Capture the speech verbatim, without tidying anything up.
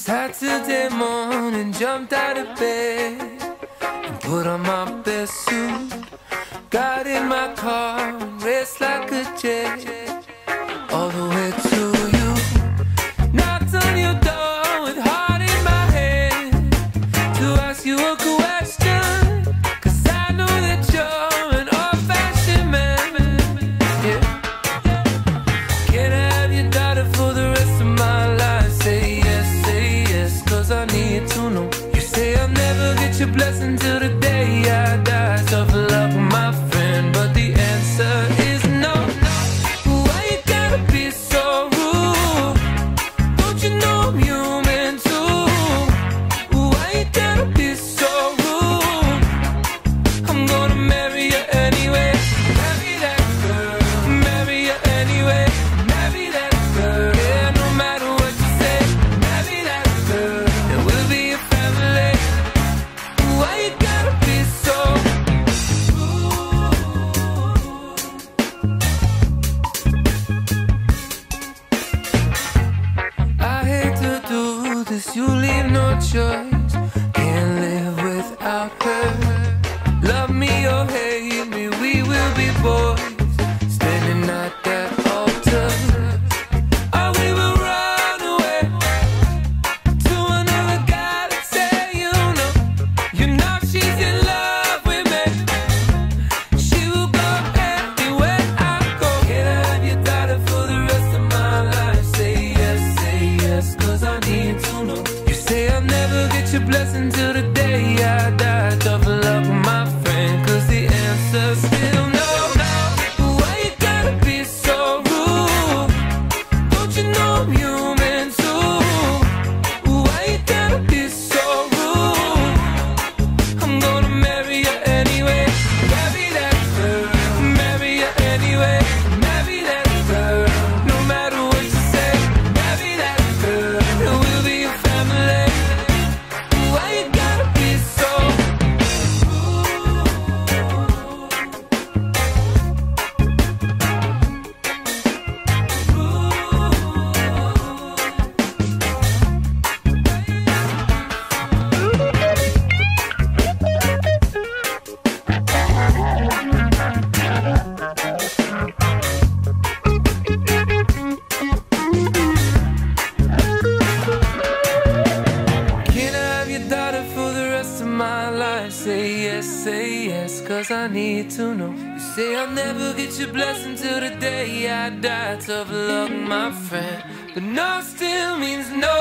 Saturday morning, jumped out of bed and put on my best suit. Got in my car and raced like a jet all the way to you. Knocked on your door with heart in my head to ask you a question, 'cause I know that you're an old-fashioned man. Yeah. Can I have your daughter for the rest of my life? Say yes, say yes, 'cause I need to know. You say I'll never get your blessing till the day I die. Tough luck, my friend, but the answer is no. Why you gotta be so rude? Don't you know I'm human too? Why you gotta be so rude? I'm gonna marry you anyway. Marry that girl. Marry you anyway. Marry that girl. Yeah, no matter what you say. Marry that girl, and we'll be a family. Why you gotta be so I hate to do this, you leave no choice. Can't live without her. Love me or hate me, we will be boys, standing at that altar. Or we will run away to another galaxy. You know, you know she's in love with me. She will go anywhere I go. Can I have your daughter for the rest of my life? Say yes, say yes, 'cause I need to know. You say I'll never get your blessing till the day I die. Tough luck, my friend, 'cause the answer's still no. Why you gotta be so rude? Don't you know I'm human too? Why you gotta be so rude? I'm gonna marry you anyway. Marry that girl. Marry you anyway. Marry that girl. No matter what you say. Marry that girl, and we'll be a family. Why you gotta be so Can I have your daughter for the rest of my life? Say yes, say yes, 'cause I need to know. You say I'll never get your blessing till the day I die. Tough luck, my friend, but no still means no.